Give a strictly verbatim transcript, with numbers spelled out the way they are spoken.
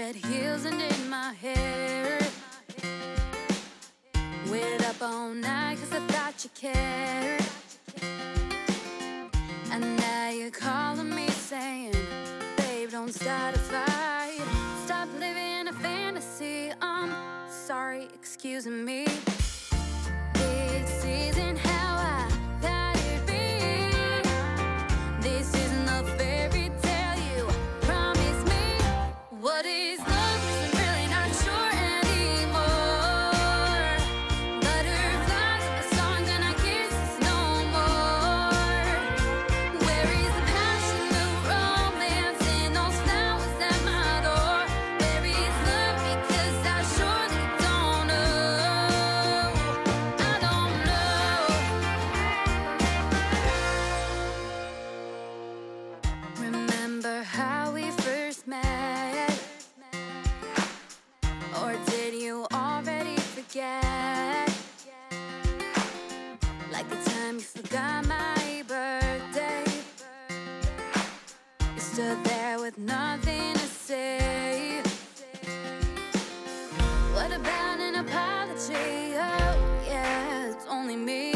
red heels and in my hair. Waited up all night cause I thought you cared. And now you're calling me saying, babe, don't start a fight. Stop living a fantasy. I'm sorry, excuse me. This isn't how I thought it'd be. This isn't the fairy tale you promised me. What is love? 'Cause I'm really not sure anymore. Butterflies are my songs and I kisses no more. Where is the passion, the romance, and those flowers at my door? Where is love? Because I surely don't know. I don't know. Remember how we first met? Or did you already forget? Like the time you forgot my birthday. You stood there with nothing to say. What about an apology? Oh yeah, it's only me.